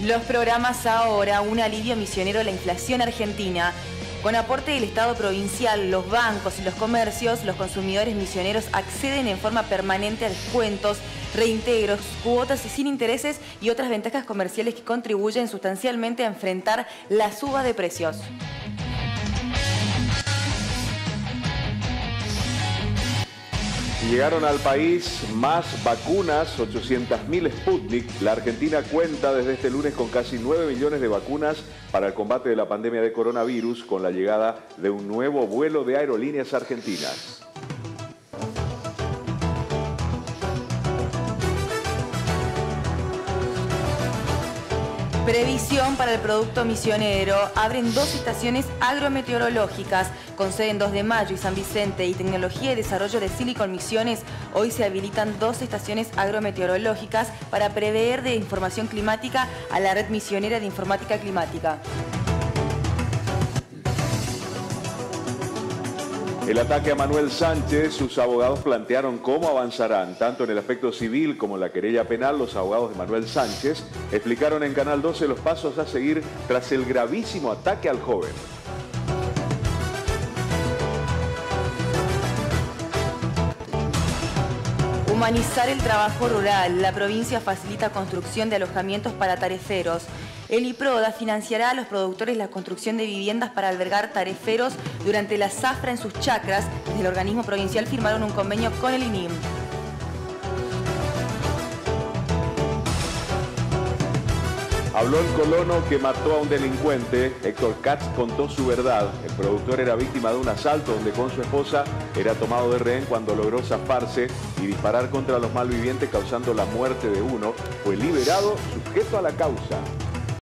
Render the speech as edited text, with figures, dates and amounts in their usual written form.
Los programas ahora, un alivio misionero a la inflación argentina. Con aporte del Estado provincial, los bancos y los comercios, los consumidores misioneros acceden en forma permanente a descuentos, reintegros, cuotas y sin intereses y otras ventajas comerciales que contribuyen sustancialmente a enfrentar la suba de precios. Llegaron al país más vacunas, 800.000 Sputnik. La Argentina cuenta desde este lunes con casi 9 millones de vacunas para el combate de la pandemia de coronavirus, con la llegada de un nuevo vuelo de Aerolíneas Argentinas. Previsión para el producto misionero. Abren 2 estaciones agrometeorológicas con sede en 2 de Mayo y San Vicente y tecnología y desarrollo de Silicon Misiones. Hoy se habilitan 2 estaciones agrometeorológicas para prever de información climática a la red misionera de informática climática. El ataque a Manuel Sánchez, sus abogados plantearon cómo avanzarán, tanto en el aspecto civil como en la querella penal. Los abogados de Manuel Sánchez explicaron en Canal 12 los pasos a seguir tras el gravísimo ataque al joven. Humanizar el trabajo rural. La provincia facilita construcción de alojamientos para tareferos. El IPRODA financiará a los productores la construcción de viviendas para albergar tareferos durante la zafra en sus chacras. Desde el organismo provincial firmaron un convenio con el INIM. Habló el colono que mató a un delincuente. Héctor Katz contó su verdad. El productor era víctima de un asalto donde con su esposa era tomado de rehén cuando logró zafarse y disparar contra los malvivientes causando la muerte de uno. Fue liberado sujeto a la causa.